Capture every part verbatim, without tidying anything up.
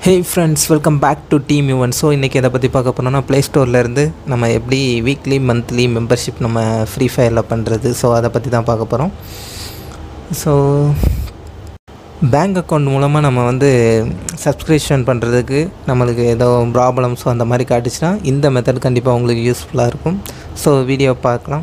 Hey friends, welcome back to Team Yuvan. So இன்றைக்கி எதை பற்றி பார்க்க போனோம்னா ப்ளே ஸ்டோர்லேருந்து நம்ம எப்படி வீக்லி மந்த்லி மெம்பர்ஷிப் நம்ம ஃப்ரீ ஃபயரில் பண்ணுறது. ஸோ அதை பற்றி தான் பார்க்க போகிறோம். ஸோ பேங்க் அக்கௌண்ட் மூலமாக நம்ம வந்து சப்ஸ்கிரிப்ஷன் பண்ணுறதுக்கு நம்மளுக்கு ஏதோ ப்ராப்ளம்ஸோ அந்த மாதிரி காட்டுச்சுன்னா இந்த மெத்தட் கண்டிப்பாக உங்களுக்கு யூஸ்ஃபுல்லாக இருக்கும். ஸோ வீடியோ பார்க்கலாம்.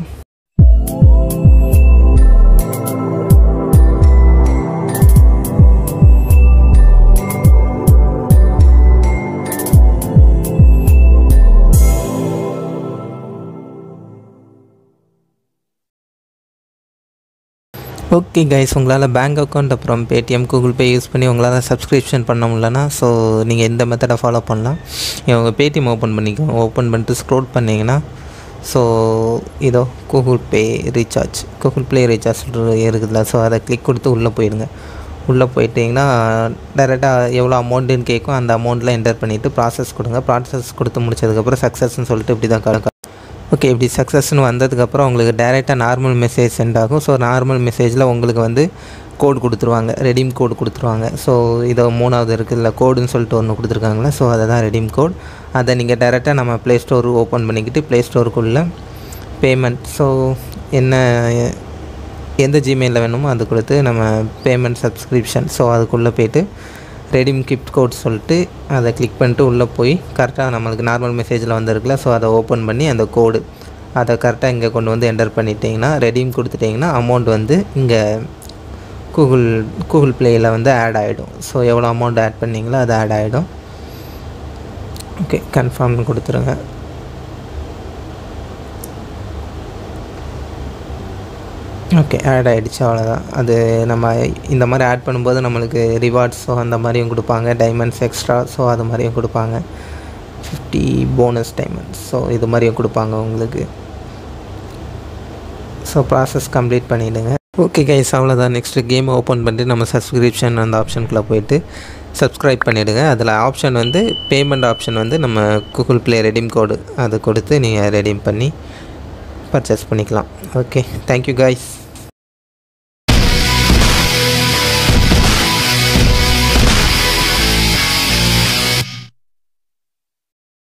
ஓகே கைஸ், உங்களால் பேங்க் அக்கௌண்ட் அப்புறம் பேடிஎம் கூகுள் பே யூஸ் பண்ணி உங்களால் சப்ஸ்கிரிப்ஷன் பண்ண முடியலன்னா ஸோ நீங்கள் இந்த மெத்தடை ஃபாலோ பண்ணலாம். உங்கள் பேடிஎம் ஓப்பன் பண்ணிக்கோங்க. ஓப்பன் பண்ணிட்டு ஸ்க்ரோல் பண்ணிங்கன்னா ஸோ இதோ Google Pay recharge Google Play recharge இருக்குதுல்ல, ஸோ அதை கிளிக் கொடுத்து உள்ளே போயிடுங்க. உள்ளே போயிட்டிங்கன்னா டைரெக்டாக எவ்வளோ அமௌண்ட்டுன்னு கேட்கும். அந்த அமௌண்ட்டில் என்டர் பண்ணிவிட்டு ப்ராசஸ் கொடுங்க. ப்ராசஸ் கொடுத்து முடிச்சதுக்கப்புறம் சக்ஸஸ்ன்னு சொல்லிட்டு இப்படி தான் கணக்கு. ஓகே, இப்படி சக்ஸஸ்ன்னு வந்ததுக்கப்புறம் உங்களுக்கு டேரெக்டாக நார்மல் மெசேஜ் சென்ட் ஆகும். ஸோ நார்மல் மெசேஜில் உங்களுக்கு வந்து கோடு கொடுத்துருவாங்க, ரெடீம் கோடு கொடுத்துருவாங்க. ஸோ இதை மூணாவது இருக்குதுல்ல கோடுன்னு சொல்லிட்டு ஒன்று கொடுத்துருக்காங்களே, ஸோ அதை தான் ரெடீம் கோட். அதை நீங்கள் டேரெக்டாக நம்ம ப்ளே ஸ்டோர் ஓப்பன் பண்ணிக்கிட்டு ப்ளே ஸ்டோருக்குள்ளே பேமெண்ட், ஸோ என்ன எந்த ஜிமெயிலில் வேணுமோ அது கொடுத்து நம்ம பேமெண்ட் சப்ஸ்கிரிப்ஷன், ஸோ அதுக்குள்ளே போய்ட்டு ரெடீம் கிஃப்ட் கோட் சொல்லிட்டு அதை கிளிக் பண்ணிட்டு உள்ளே போய் கரெக்டாக நம்மளுக்கு நார்மல் மெசேஜில் வந்துருக்குல்ல, ஸோ அதை ஓப்பன் பண்ணி அந்த கோடு அதை கரெக்டாக இங்கே கொண்டு வந்து என்டர் பண்ணிட்டீங்கன்னா ரெடீம் கொடுத்துட்டிங்கன்னா அமௌண்ட் வந்து இங்கே கூகுள் கூகுள் ப்ளேயில் வந்து ஆட் ஆகிடும். ஸோ எவ்வளோ அமௌண்ட் ஆட் பண்ணிங்களோ அது ஆட் ஆகிடும். ஓகே, கன்ஃபார்ம்னு கொடுத்துருங்க. ஓகே, ஆட் ஆகிடுச்சு, அவ்வளோதான். அது நம்ம இந்த மாதிரி ஆட் பண்ணும்போது நம்மளுக்கு ரிவார்ட்ஸோ அந்த மாதிரியும் கொடுப்பாங்க, டைமண்ட்ஸ் எக்ஸ்ட்ரா, ஸோ அது மாதிரியும் கொடுப்பாங்க, ஃபிஃப்டி போனஸ் டைமண்ட்ஸ், ஸோ இது மாதிரியும் கொடுப்பாங்க உங்களுக்கு. ஸோ ப்ராசஸ் கம்ப்ளீட் பண்ணிவிடுங்க. ஓகே கைஸ், அவ்வளோதான். நெக்ஸ்ட்டு கேம் ஓப்பன் பண்ணிட்டு நம்ம சப்ஸ்கிரிப்ஷன் அந்த ஆப்ஷனுக்குள்ளே போய்ட்டு சப்ஸ்கிரைப் பண்ணிவிடுங்க. அதில் ஆப்ஷன் வந்து பேமெண்ட் ஆப்ஷன் வந்து நம்ம கூகுள் ப்ளே ரெடீம் கோடு அதை கொடுத்து நீங்கள் ரெடீம் பண்ணி பர்ச்சேஸ் பண்ணிக்கலாம். Okay, thank you guys.